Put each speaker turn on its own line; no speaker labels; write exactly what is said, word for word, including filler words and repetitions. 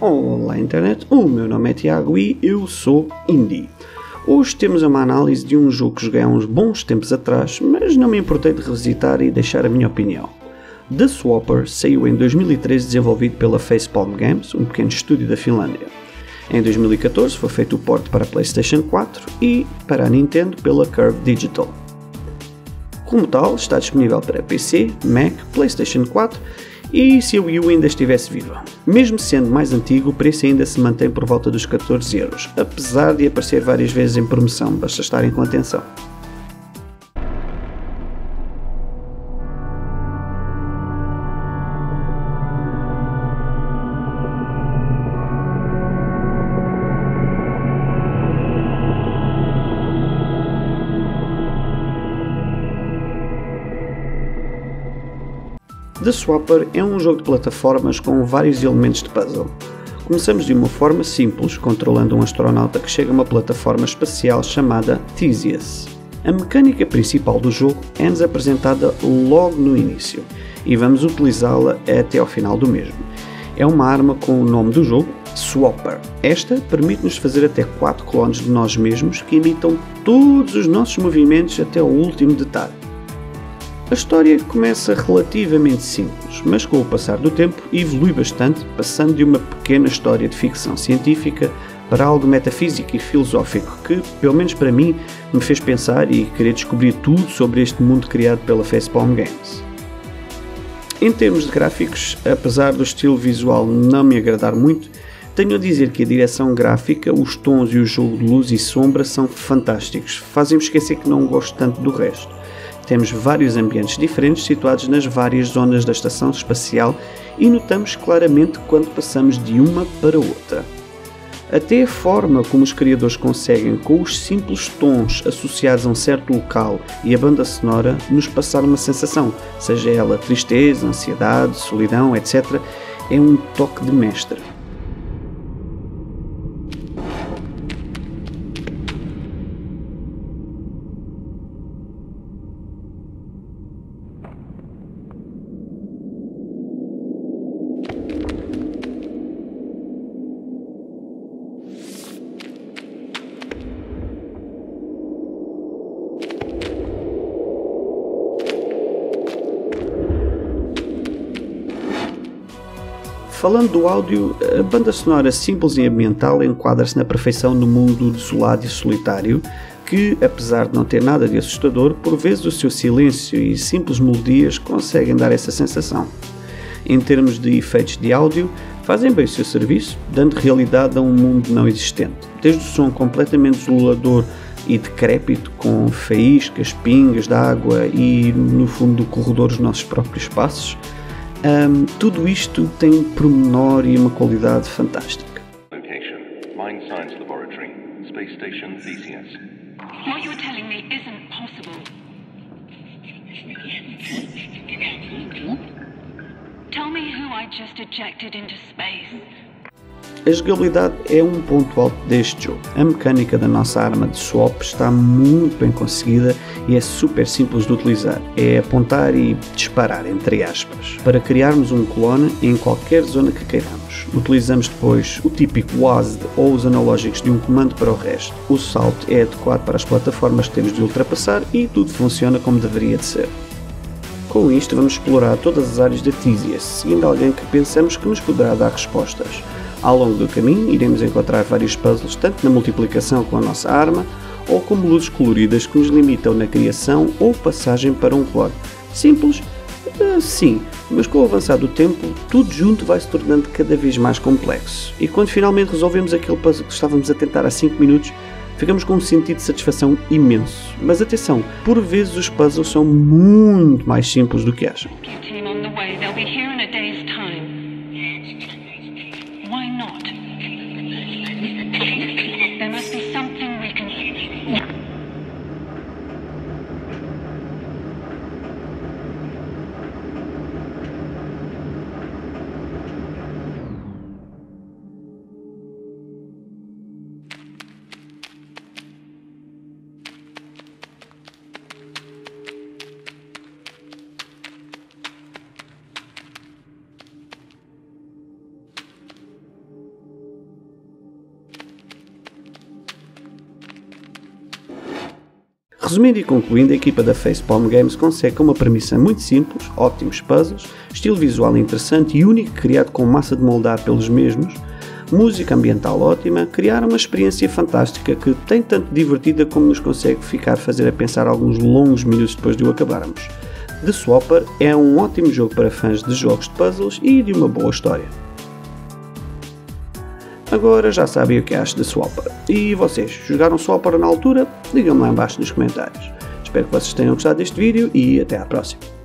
Olá internet, o meu nome é Tiago e eu sou Indie. Hoje temos uma análise de um jogo que joguei há uns bons tempos atrás, mas não me importei de revisitar e deixar a minha opinião. The Swapper saiu em dois mil e treze, desenvolvido pela Facepalm Games, um pequeno estúdio da Finlândia. Em dois mil e catorze foi feito o port para a PlayStation quatro e para a Nintendo pela Curve Digital. Como tal, está disponível para P C, Mac, PlayStation quatro e se a Wii U ainda estivesse viva. Mesmo sendo mais antigo, o preço ainda se mantém por volta dos catorze euros, apesar de aparecer várias vezes em promoção, basta estarem com atenção. The Swapper é um jogo de plataformas com vários elementos de puzzle. Começamos de uma forma simples, controlando um astronauta que chega a uma plataforma espacial chamada Theseus. A mecânica principal do jogo é-nos apresentada logo no início, e vamos utilizá-la até ao final do mesmo. É uma arma com o nome do jogo, Swapper. Esta permite-nos fazer até quatro clones de nós mesmos que imitam todos os nossos movimentos até ao último detalhe. A história começa relativamente simples, mas com o passar do tempo evolui bastante, passando de uma pequena história de ficção científica para algo metafísico e filosófico que, pelo menos para mim, me fez pensar e querer descobrir tudo sobre este mundo criado pela Facepalm Games. Em termos de gráficos, apesar do estilo visual não me agradar muito, tenho a dizer que a direção gráfica, os tons e o jogo de luz e sombra são fantásticos, fazem-me esquecer que não gosto tanto do resto. Temos vários ambientes diferentes situados nas várias zonas da estação espacial e notamos claramente quando passamos de uma para outra. Até a forma como os criadores conseguem, com os simples tons associados a um certo local e a banda sonora, nos passar uma sensação, seja ela tristeza, ansiedade, solidão, etcétera, é um toque de mestre. Falando do áudio, a banda sonora simples e ambiental enquadra-se na perfeição no mundo desolado e solitário, que, apesar de não ter nada de assustador, por vezes o seu silêncio e simples melodias conseguem dar essa sensação. Em termos de efeitos de áudio, fazem bem o seu serviço, dando realidade a um mundo não existente, desde o som completamente desolador e decrépito, com faíscas, pingas de água e, no fundo do corredor, os nossos próprios passos. Um, tudo isto tem um pormenor e uma qualidade fantástica.
Location: Mind Science Laboratory, Space Station Theseus.
What you're telling me isn't possible. Tell me who I just ejected into space.
A jogabilidade é um ponto alto deste jogo. A mecânica da nossa arma de swap está muito bem conseguida e é super simples de utilizar. É apontar e disparar, entre aspas, para criarmos um clone em qualquer zona que queiramos. Utilizamos depois o típico W A S D ou os analógicos de um comando para o resto. O salto é adequado para as plataformas que temos de ultrapassar e tudo funciona como deveria de ser. Com isto vamos explorar todas as áreas da Theseus, seguindo alguém que pensamos que nos poderá dar respostas. Ao longo do caminho iremos encontrar vários puzzles, tanto na multiplicação com a nossa arma, ou como luzes coloridas que nos limitam na criação ou passagem para um clone. Simples? Uh, sim, mas com o avançar do tempo, tudo junto vai se tornando cada vez mais complexo. E quando finalmente resolvemos aquele puzzle que estávamos a tentar há cinco minutos, ficamos com um sentido de satisfação imenso. Mas atenção, por vezes os puzzles são muito mais simples do que acham.
Why not? There must be something we can...
Resumindo e concluindo, a equipa da Facepalm Games consegue com uma premissa muito simples, ótimos puzzles, estilo visual interessante e único criado com massa de moldar pelos mesmos, música ambiental ótima, criar uma experiência fantástica que tem tanto divertida como nos consegue ficar a fazer a pensar alguns longos minutos depois de o acabarmos. The Swapper é um ótimo jogo para fãs de jogos de puzzles e de uma boa história. Agora já sabem o que acho de Swapper. E vocês, jogaram Swapper na altura? Digam-me lá em baixo nos comentários. Espero que vocês tenham gostado deste vídeo e até à próxima.